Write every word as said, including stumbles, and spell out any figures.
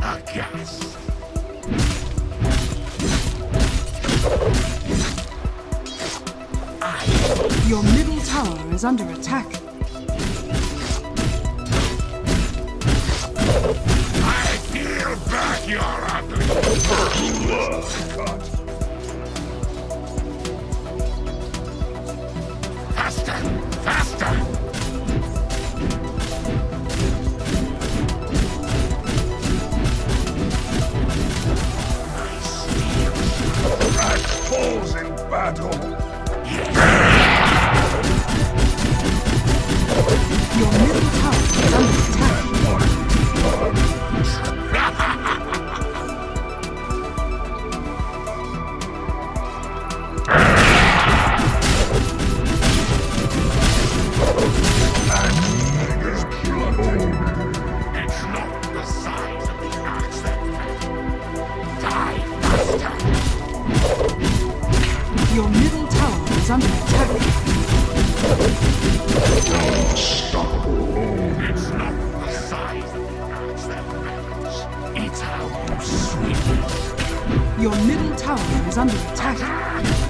gas. Your middle tower is under attack. I peel back your ugly first blood cut. Faster! Faster! That falls in battle. Your middle tower is under attack. It's not the size of the axe that matters. Die faster! Your middle tower is under attack. It's not the size of the axe that matters. It's how you swing it. Your middle tower is under attack.